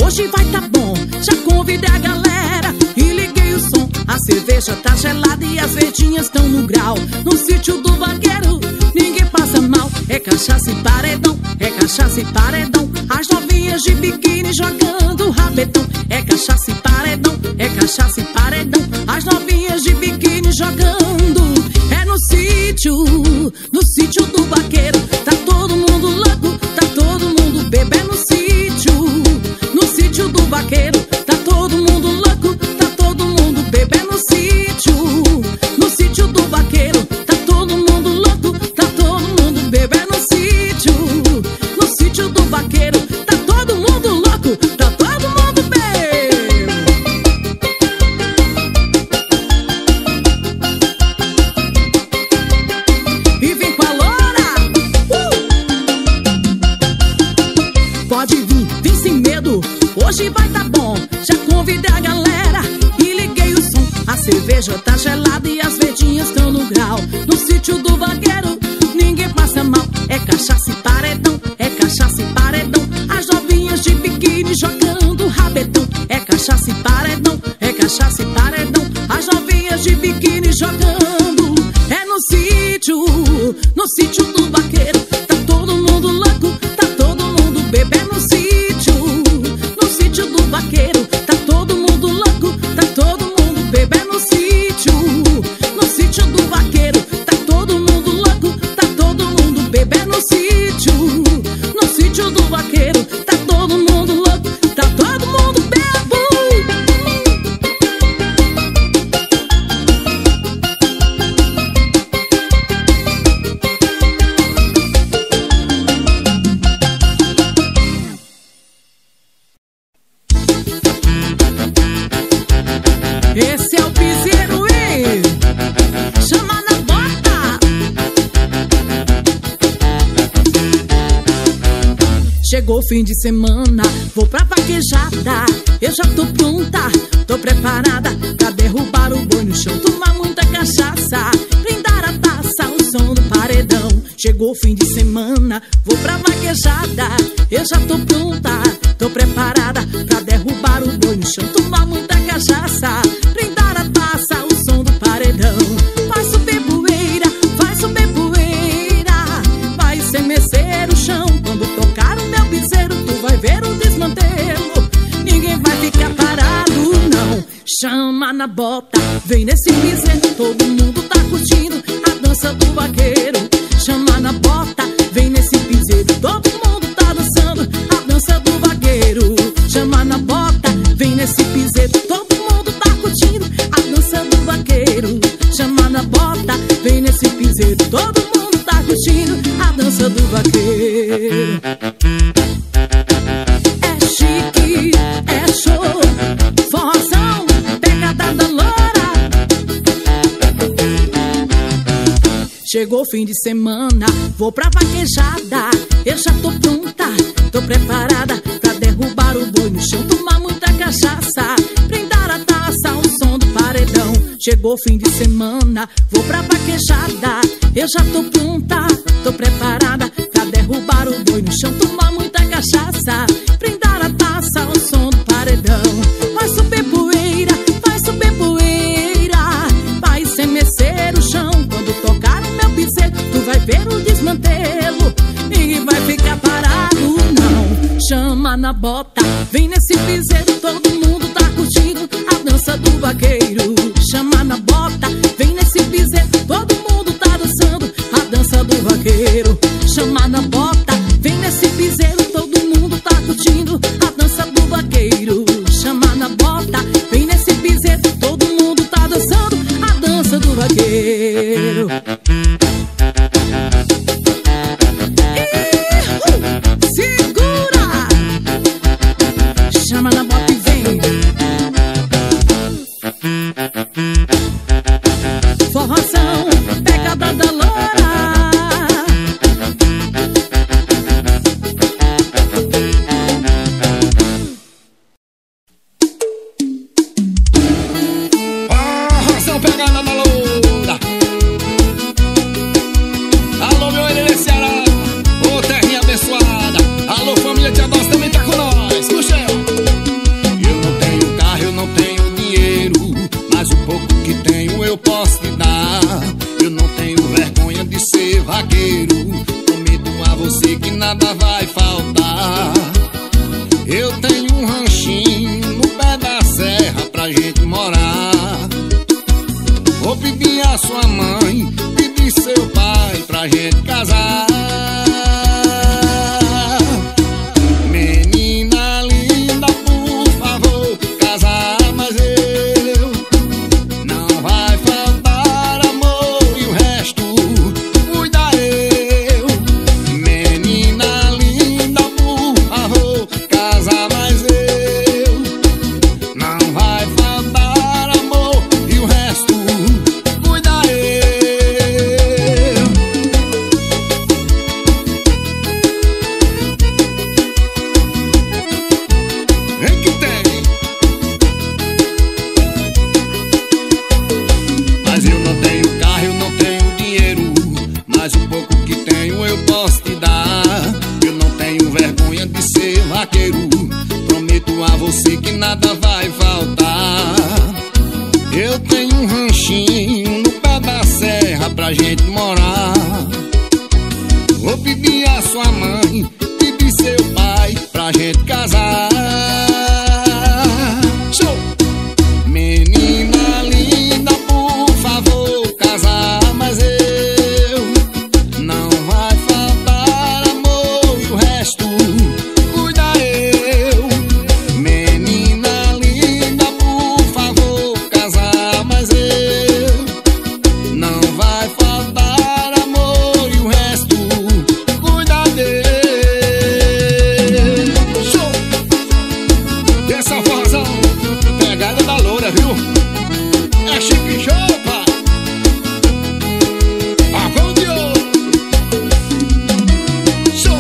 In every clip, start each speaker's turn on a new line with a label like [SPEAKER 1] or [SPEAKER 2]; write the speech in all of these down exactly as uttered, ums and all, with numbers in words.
[SPEAKER 1] hoje vai tá bom. Já convidei a galera e liguei o som. A cerveja tá gelada e as verdinhas estão no grau. No sítio do vaqueiro ninguém passa mal. É cachaça e paredão, é cachaça e paredão. As novinhas de biquíni jogando rabetão. É cachaça e paredão, é cachaça e paredão. As novinhas de biquíni jogando. É no sítio, no sítio do vaqueiro. Tá todo mundo louco, tá todo mundo bebê. No sítio, no sítio do vaqueiro. Tá todo mundo louco, tá todo mundo bebê. No sítio, no sítio do vaqueiro. Tá todo mundo louco, tá todo mundo bebê. No sítio, no sítio do vaqueiro. Tá todo mundo louco, tá todo mundo bebê. E vem com a loura, uh! Pode vir, vem sem medo, hoje vai tá bom. Já convidei a galera e liguei o som. A cerveja tá gelada e as verdinhas estão no grau. No sítio do vaqueiro ninguém passa mal. É cachaça e paredão, é cachaça e paredão. As novinhas de biquíni jogando rabetão. É cachaça e paredão, é cachaça e paredão. As novinhas de biquíni jogando. É no sítio, no sítio do vaqueiro. Tá todo mundo louco, tá todo mundo bebê. No sítio, no sítio do vaqueiro. Tá todo mundo louco, tá todo mundo bebê. No sítio, no sítio do vaqueiro. Tá todo mundo louco, tá todo mundo bebê. No sítio, no sítio do vaqueiro. Tá todo mundo louco, tá todo mundo bebo. Esse é o piseiro, hein? Chama na bota. Chegou o fim de semana, vou pra vaquejada. Eu já tô pronta, tô preparada pra derrubar o boi no chão, tomar muita cachaça, brindar a taça, o som do paredão. Chegou o fim de semana, vou pra vaquejada. Eu já tô pronta, tô preparada pra derrubar o boi no chão, tomar muita cachaça, brindar a taça, o som do paredão. Vai subir poeira, vai subir poeira, vai estremecer o chão. Quando tocar o meu piseiro, tu vai ver o desmantelo. Ninguém vai ficar parado, não. Chama na bota, vem nesse piseiro. Todo mundo tá curtindo a dança do vaqueiro. Chama na bota, vem nesse piseiro. Todo mundo tá dançando a dança do vaqueiro. Chama na bota, vem nesse piseiro. Todo mundo tá curtindo a dança do vaqueiro. Chama na bota, vem nesse piseiro. Todo mundo tá curtindo a dança do vaqueiro. É chique, é show, forrozão, pegada da loura. Chegou o fim de semana, vou pra vaquejada. Eu já tô pronta, tô preparada pra derrubar o boi no chão, tomar muita cachaça, brindar a taça, o som do paredão. Chegou o fim de semana, vou pra vaquejada. Eu já tô pronta, tô preparada pra derrubar o boi no chão, tomar muita cachaça, brindar a taça, o som do paredão. Vai subir poeira, vai subir poeira, vai estremecer o chão. Quando tocar o meu piseiro, tu vai ver o desmantelo. Ninguém vai ficar parado, não. Chama na bota, vem nesse piseiro. Todo mundo tá curtindo a dança do vaqueiro. Chama na bota, vem nesse piseiro. Todo mundo tá dançando a dança do vaqueiro. Chama na bota, vem nesse piseiro. Todo mundo tá curtindo a dança do vaqueiro. Chama na bota, vem nesse piseiro. Todo mundo tá dançando a dança do vaqueiro. Chama na bota e vem. Forrozão, pegada da loura.
[SPEAKER 2] serra pra gente morar. Vou pedir a sua mãe, pedir seu pai pra gente casar. Menina linda, por favor, casar, mas eu não vai faltar amor e o resto cuida eu. Menina linda, por favor, casar, mas eu não vai faltar amor e o resto cuida eu. Vem que tem. Mas eu não tenho carro, eu não tenho dinheiro, mas o pouco que tenho eu posso te dar. Eu não tenho vergonha de ser vaqueiro, prometo a você que nada vai faltar. Eu tenho um ranchinho no pé da serra pra gente morar. Vou pedir a sua mãe, pedir seu pai pra gente casar. Show! Menina linda, por favor, casar, mas eu não vai faltar amor e o resto cuida eu. Menina linda, por favor, casar, mas eu não vai faltar amor e o resto cuida dele. Show! E essa forrozão, pegada da loura, viu? É chique show, pai. Pavão de ouro. Show!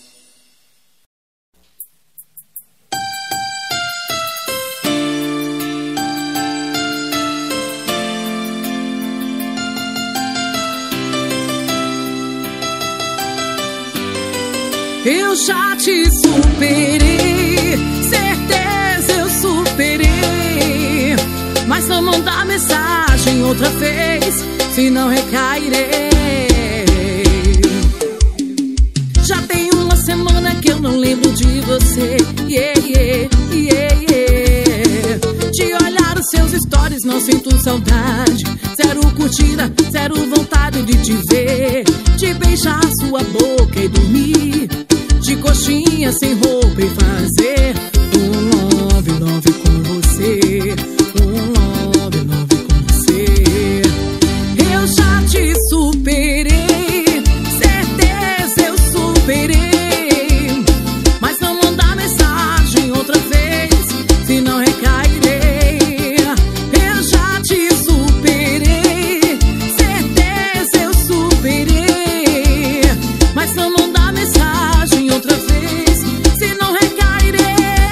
[SPEAKER 1] Eu já te superei, certeza eu superei. Mas não mandar mensagem outra vez, se não recairei. Já tem uma semana que eu não lembro de você. Yeah, yeah, yeah, yeah. De olhar os seus stories não sinto saudade. Zero curtida, zero vontade de te ver, de beijar sua boca e dormir de coxinha sem roupa e fazer um love, love com você. Um love, love com você. Eu já te superei, certeza eu superei. Mas não mandar mensagem outra vez, se não recairei. Eu já te superei, certeza eu superei. Mas não mandar mensagem outra vez, se não recairei.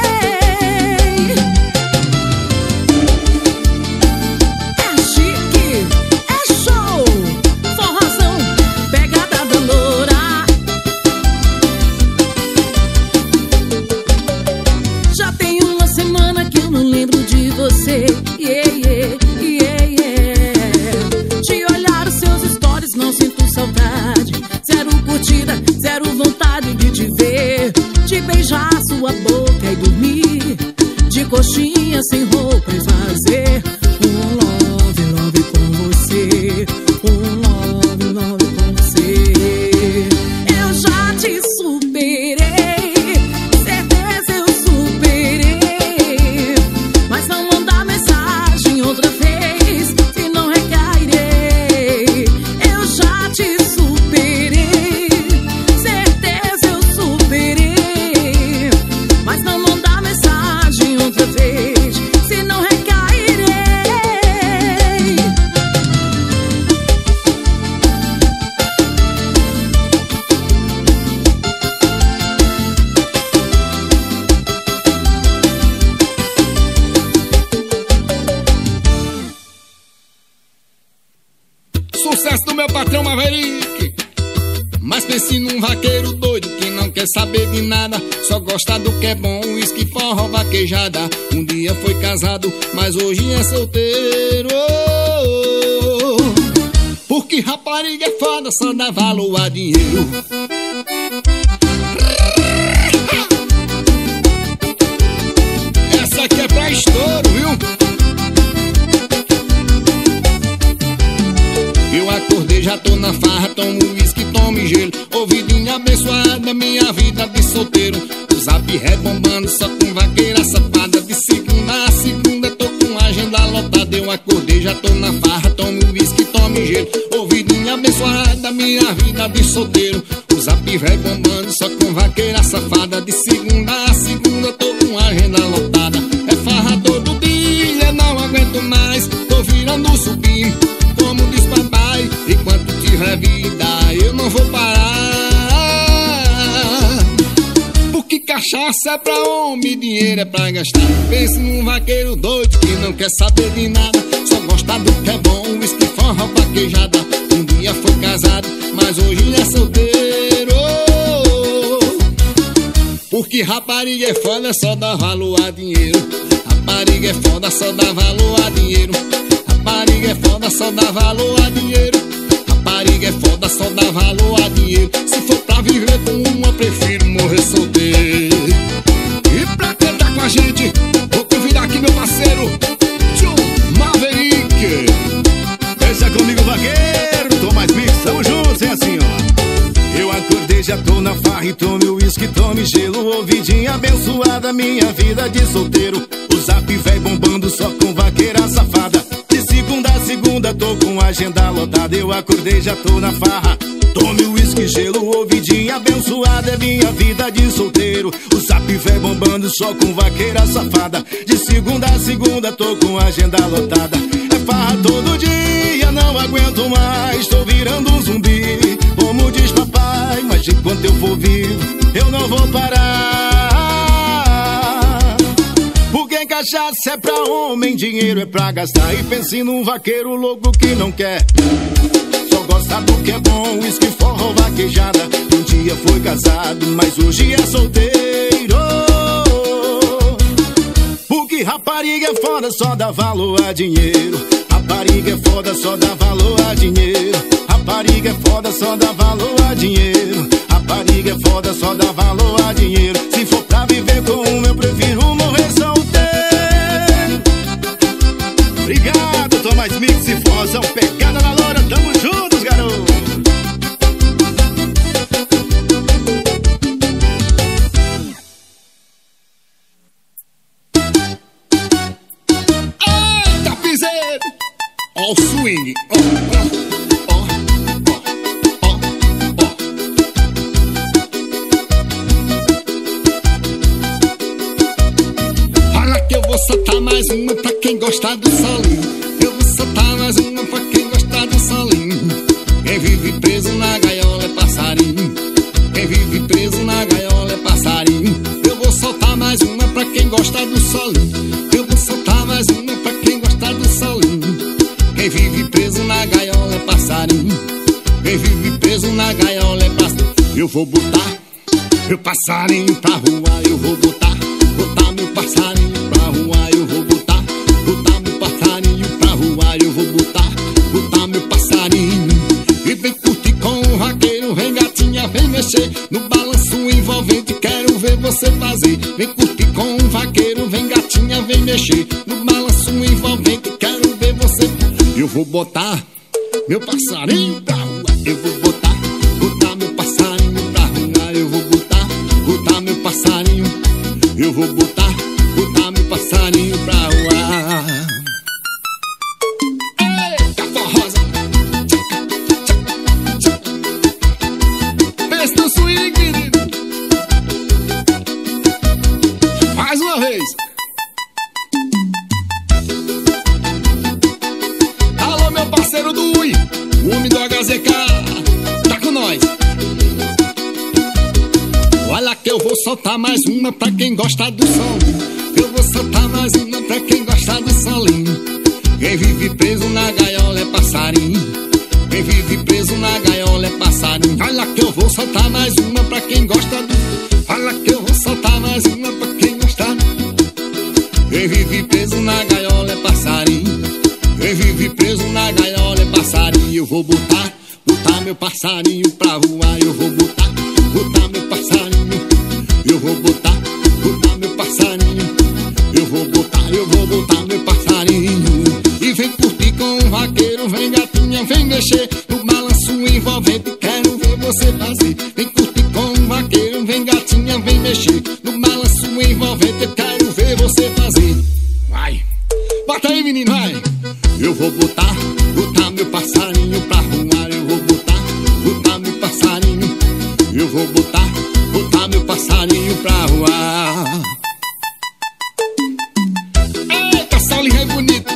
[SPEAKER 1] É chique, é show, forrozão, pegada da loura. Já tem uma semana que eu não lembro de você. Yeah, yeah, yeah, yeah. De olhar os seus stories não sinto saudade. Zero curtida, zero vontade de te ver, de beijar sua boca e dormir de coxinha sem roupa e fazer um love, love com você. Um love, love com você. Eu já te superei, certeza eu superei. Mas não mandar mensagem outra vez, se não recairei. Eu já te superei, certeza eu superei. Mas não mandar mensagem outra vez, se não recairei.
[SPEAKER 2] Sucesso do meu patrão Maverick. Mas pense num vaqueiro doido que não quer saber de nada, só gosta do que é bom, uísque, forró, vaquejada. Um dia foi casado, mas hoje é solteiro. Porque rapariga é foda, só dá valor a dinheiro. Essa aqui é pra estouro. curtir a vida de solteiro. O zap vai bombando só com vaqueira safada. De segunda a segunda tô com a agenda lotada. É farra todo dia, não aguento mais. Tô virando zumbi, como diz papai. Enquanto tiver vida eu não vou parar. Porque cachaça é pra homem, dinheiro é pra gastar. Pense num vaqueiro doido que não quer saber de nada. Só gosta do que é bom, uísque, forró, vaquejada. Um dia foi casado, mas hoje é solteiro. Porque rapariga é foda, só dá valor a dinheiro. Rapariga é foda, só dá valor a dinheiro. Rapariga é foda, só dá valor a dinheiro. Rapariga é foda, só dá valor a dinheiro. Se for pra viver com uma, prefiro morrer solteiro. E pra cantar com a gente, vou convidar aqui meu parceiro Tio Maverick.
[SPEAKER 3] Deixa comigo, vaqueiro, Tomás Mix, tamo juntos, é assim, ó. Eu acordei, já tô na farra e tome uísque, tome gelo. Ouvidinha abençoada, minha vida de solteiro. O zap vai bombando só com vaqueira safada. De segunda a segunda tô com a agenda lotada. Eu acordei, já tô na farra, tome uísque, gelo. Ouvidinha abençoada, é minha vida de solteiro. O zap vai bombando só com vaqueira safada. De segunda a segunda tô com a agenda lotada. É farra todo dia, não aguento mais. Tô virando um zumbi, como diz papai. Mas enquanto eu for vivo, eu não vou parar. Porque cachaça é pra homem, dinheiro é pra gastar. E pense num vaqueiro louco que não quer, só gosta do que é bom, uísque, forró, vaquejada. Um dia foi casado, mas hoje é solteiro. Porque rapariga é foda, só dá valor a dinheiro. Rapariga é foda, só dá valor a dinheiro. Rapariga é foda, só dá valor a dinheiro. Rapariga é foda, só dá valor a dinheiro. Se for pra viver com uma, eu prefiro morrer solteiro. Obrigado, Tomás Mix e Fozão, pegada na lora, tamo juntos, garoto.
[SPEAKER 2] Eita, piseiro! Ó o swing, ó, ó, ó, ó, ó, ó. Fala que eu vou soltar mais uma pra quem gostar do solinho. Eu vou soltar mais uma pra quem gostar do solinho. Quem vive preso na gaiola é passarinho. Quem vive preso na gaiola é passarinho. Eu vou soltar mais uma pra quem gostar do solinho. Eu vou soltar mais uma pra quem gostar do solinho. Quem vive preso na gaiola é passarinho. Quem vive preso na gaiola é passarinho. Eu vou botar meu passarinho pra rua. Eu vou botar, botar meu passarinho pra rua. Eu vou botar, botar meu passarinho pra rua. Eu vou botar, botar meu passarinho. E vem curtir com o vaqueiro. Vem gatinha, vem mexer no balanço envolvente. Quero ver você fazer. Vem curtir com o vaqueiro. Vem gatinha, vem mexer no balanço envolvente. Quero ver você. Eu vou botar meu passarinho pra rua. Eu vou botar, botar meu passarinho pra rua. Eu vou botar, botar meu passarinho. Eu vou botar, botar meu passarinho pra rua. Eita, forrosa! Pensa no swing, querido. Mais uma vez. Alô, meu parceiro do Ui, o homem do H Z K, tá com nós. Olha que eu vou soltar mais uma pra quem gosta do som. Eu vou soltar mais uma pra quem gosta do solinho. Quem vive preso na gaiola é passarinho. Quem vive preso na gaiola é passarinho. Olha que eu vou soltar mais uma pra quem gosta do... Olha que eu vou soltar mais uma pra quem gosta. Quem vive preso na gaiola é passarinho. Quem vive preso na gaiola é passarinho. Eu vou botar, botar meu passarinho pra voar. Eu vou botar, botar meu passarinho. Eu vou botar, botar meu passarinho. Eu vou botar, eu vou botar meu passarinho. E vem curtir com o vaqueiro. Vem gatinha, vem mexer no balanço envolvente. Quero ver você fazer. Vem curtir com o vaqueiro. Vem gatinha, vem mexer no balanço envolvente. Quero ver você fazer. Vai, bota aí, menino, vai. Eu vou botar, botar meu passarinho pra voar. Eu vou botar, botar pra rua. Eita, Saulinho é bonito.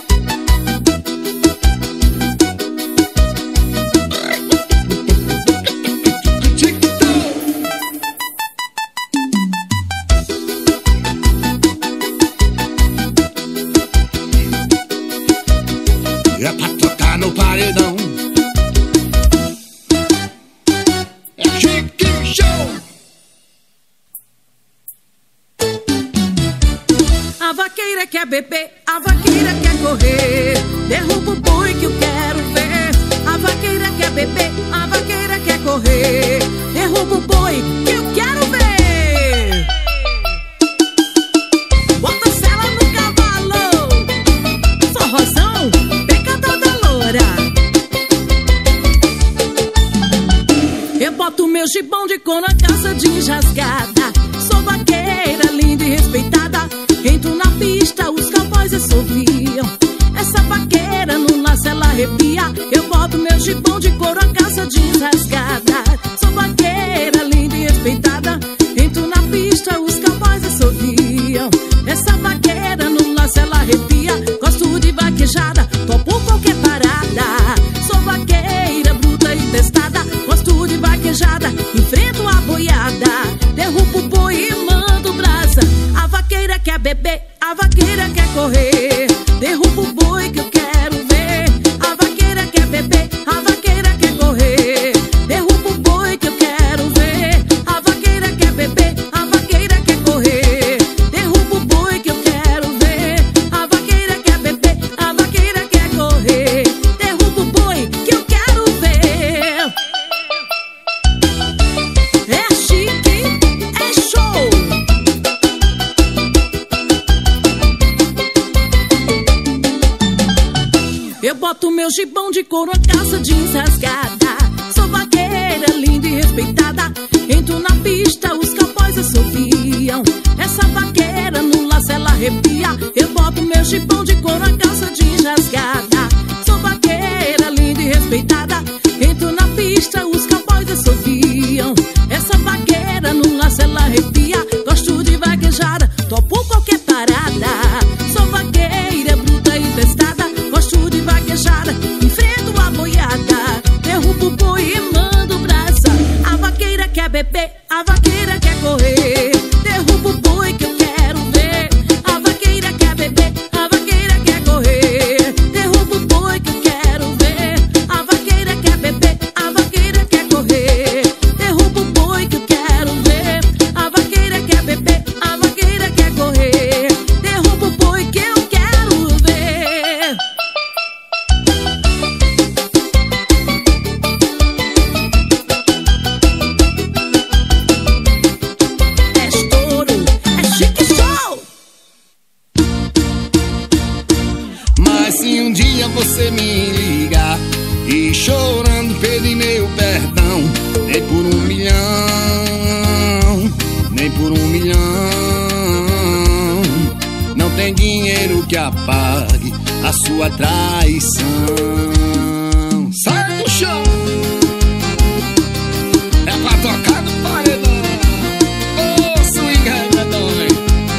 [SPEAKER 2] É pra tocar no paredão. É Chique Show.
[SPEAKER 1] A vaqueira quer beber, a vaqueira quer correr. Derruba o boi que eu quero ver. A vaqueira quer beber, a vaqueira quer correr. Derruba o boi que eu quero ver. Bota a sela no cavalo. Forrozão, pecador da loura. Eu boto meu gibão de couro, a calça jeans rasgada. Sou vaqueira, linda e respeitada. Entro na pista, os cowboys assoviam. Essa vaqueira no laço ela arrepia. Eu boto meu gibão de couro, a calça jeans rasgada. Sou vaqueira, linda e respeitada. Entro na pista, os cowboys assoviam. Essa vaqueira no laço ela arrepia. Gosto de vaquejada, topo qualquer parada. Sou vaqueira, bruta e testada. Gosto de vaquejada, enfrento a boiada. Derrubo o boi e mando brasa. A vaqueira quer beber, a vaqueira quer correr. Derruba o boi que eu quero ver. A vaqueira quer beber, a vaqueira quer correr. Derruba o boi que eu quero ver. A vaqueira quer beber, a vaqueira quer correr. Derruba o boi que eu quero ver. A vaqueira quer beber, a vaqueira quer correr. Derruba o boi que eu quero ver. É chique, é show. Eu boto meu gibão de couro, a calça jeans rasgada. Sou vaqueira, linda e respeitada. Entro na pista, os cowboys assoviam. Essa vaqueira no laço ela arrepia. Eu boto meu gibão de couro, a calça jeans rasgada. Sou vaqueira, linda e respeitada. Entro na pista, os cowboys assoviam. Essa vaqueira no laço ela arrepia. Gosto de vaquejada, topo qualquer parada. Sou vaqueira, bruta e testada. Gosto de vaquejada, enfrento a boiada. Derrubo o boi e mando brasa. A vaqueira quer beber, a vaqueira quer correr. Derrubo o boi que eu quero ver. A vaqueira quer beber, a vaqueira quer correr. Derrubo o boi que eu quero ver. A vaqueira quer beber, a vaqueira quer correr. Derrubo o boi que eu quero ver. A vaqueira quer beber, a vaqueira quer correr. Derrubo o boi que eu quero ver. É estouro, é chique show.
[SPEAKER 2] Mas se um dia você me ligar e chorando pedir meu perdão, nem por um milhão, nem por um milhão, não tem dinheiro que apague a sua traição. Sai do chão, é pra tocar no paredão. Ô, swing rebedão, hein?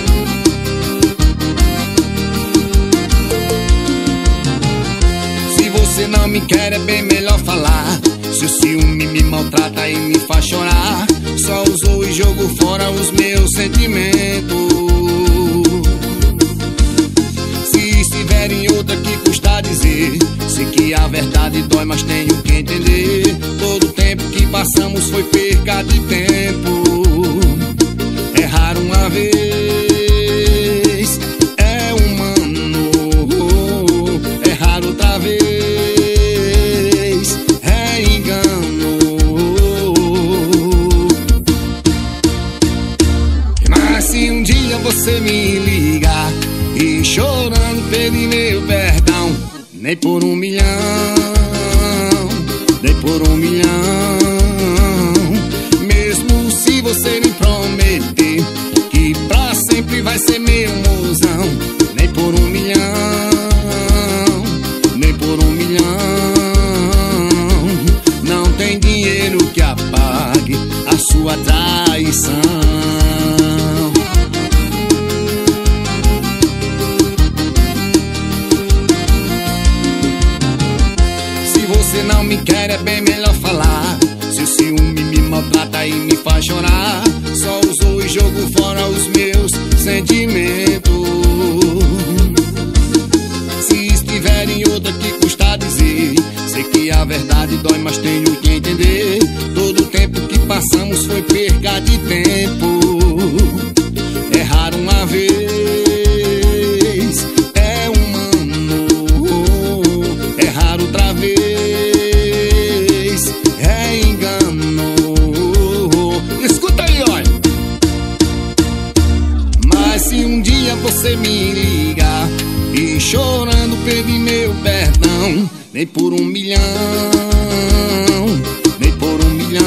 [SPEAKER 2] Se você não me quer, é bem melhor falar. Se o ciúme me maltrata e me faz chorar, só usou e jogou fora os meus sentimentos. Se estiverem outra que custa dizer, sei que a verdade dói, mas tenho que entender. Todo o tempo que passamos foi perca de tempo. Errar uma vez é humano, errar outra vez é engano. Mas se um dia você me ligar e chorando pedir meu perdão, nem por um milhão, nem por um milhão, mesmo se você me prometer que pra sempre vai ser meu mozão, nem por um milhão, nem por um milhão, não tem dinheiro que apague a sua traição. quer é bem melhor falar. Se o ciúme me maltrata e me faz chorar, só usou e jogou fora os meus sentimentos. Se estiver em outra, que custa dizer? Sei que a verdade dói, mas tenho que entender. Todo o tempo que passamos foi perca de tempo. Errar uma vez é humano, errar outra vez é engano. Escuta aí, olha. Mas se um dia você me ligar e chorando pede meu perdão, nem por um milhão, nem por um milhão.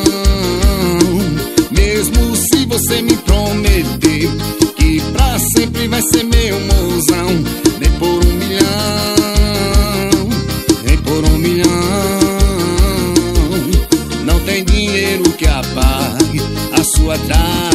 [SPEAKER 2] Mesmo se você me prometer que pra sempre vai ser meu mozão, nem por um milhão, nem por um milhão. Não tem dinheiro que apague a sua traição.